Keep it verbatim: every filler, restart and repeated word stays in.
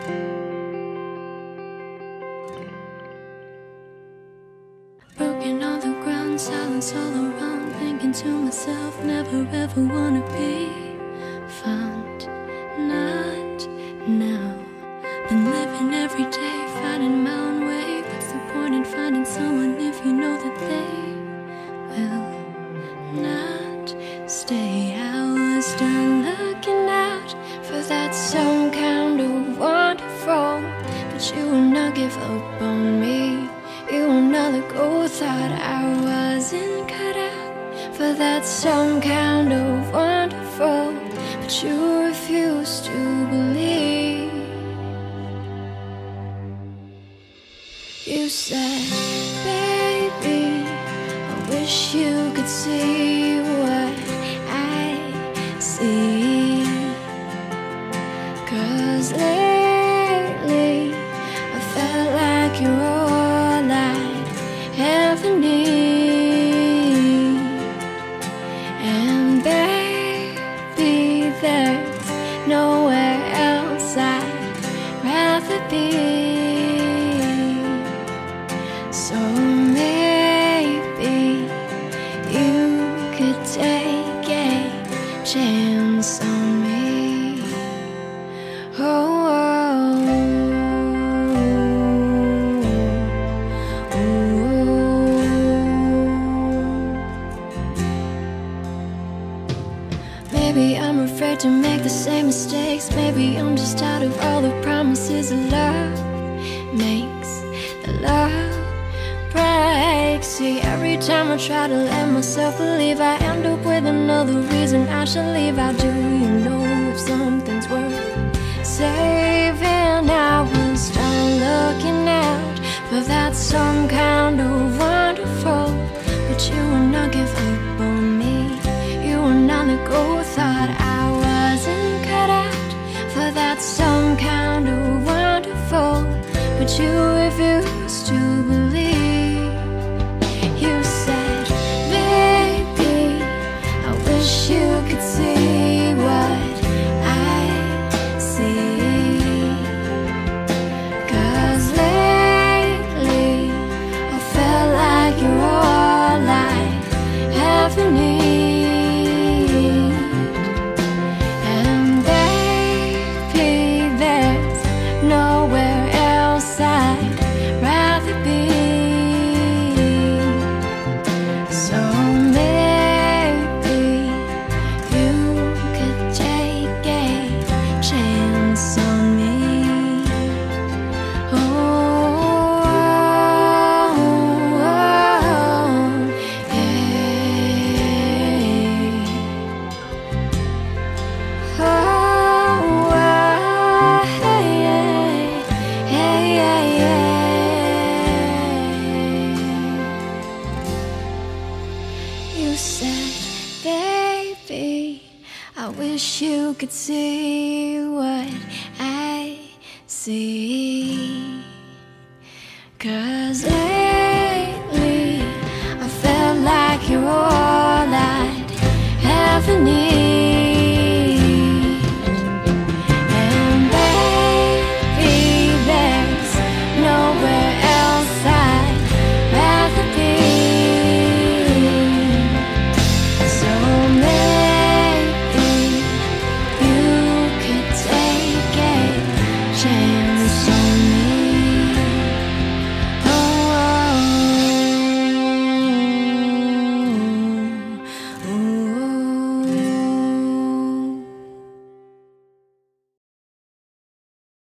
Broken on the ground, silence all around, thinking to myself, never ever wanna be found. Not now. Been living every day, finding my own way. What's the point in finding someone if you know that they will not stay? I was done looking out for that some kind of wonderful, but you will not give up on me. You will not let go. Thought I wasn't cut out for that some kind of wonderful, but you refuse to believe. You said, baby, I wish you could see what I see, 'cause lately I felt like you're all I ever need. And baby, there's nowhere else I'd rather be. So maybe you could take a chance on me. Oh, oh, oh. Maybe I'm afraid to make the same mistakes. Maybe I'm just tired of all the promises of love makes. The love breaks. See, every time I try to let myself believe, I end up with another reason I should leave. How do you know if something's worth saving? I was done looking out for that some kind of wonderful, but you will not give up on me. You will not let go. Thought I wasn't cut out for that some kind of wonderful, but you refuse to believe. You said, baby, I wish you could see what I see, 'cause lately I felt like you're all I ever need. And baby, there's nowhere else I'd rather be. So maybe you could take a chance on me. Oh, oh, oh, yeah. Oh, oh, yeah, yeah, yeah, yeah. You said, baby, I wish you could see what I see, 'cause lately I felt like you're all I'd ever need.